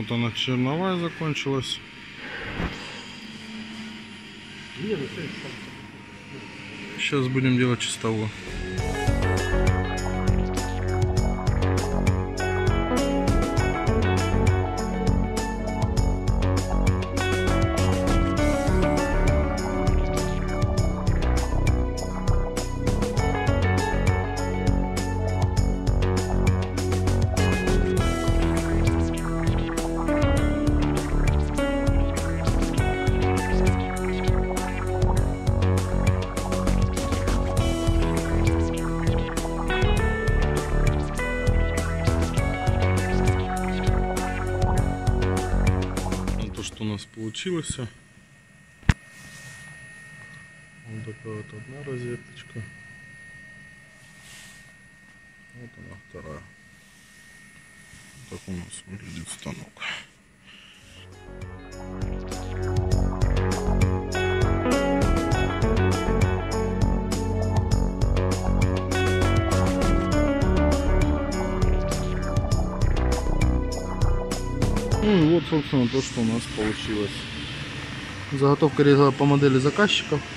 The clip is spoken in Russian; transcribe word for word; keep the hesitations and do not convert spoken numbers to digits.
Вот она черновая закончилась. Сейчас будем делать чистовую. Что у нас получилось. Вот такая вот одна розеточка. Вот она вторая. Так у нас выглядит станок. Ну и вот, собственно, то, что у нас получилось. Заготовка резала по модели заказчика.